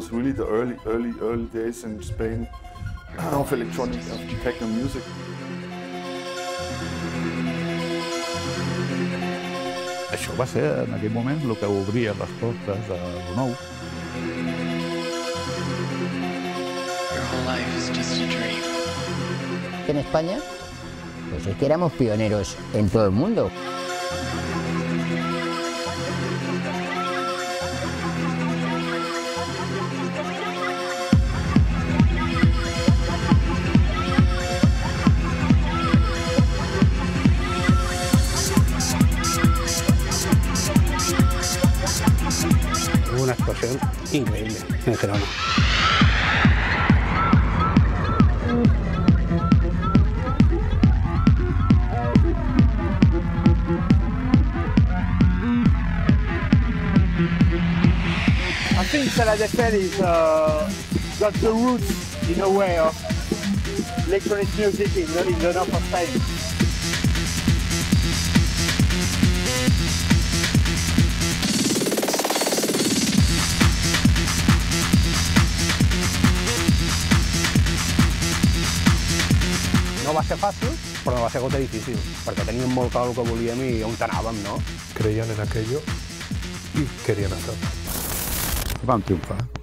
was really the early days in Spain of electronic, of techno music. Això va ser, en aquell moment, el que obria les portes a lo nou. En España, pues es que éramos pioneros en todo el mundo. Hubo una explosión increíble en Gerona. I think Sala de Fel is got the roots in a way of electronic music in the north of Spain. No va ser fàcil, però no va ser cosa difícil, perquè teníem molt clar el que volíem i on anàvem, no? Creían en aquello y querían hacerlo. Vam triomfar.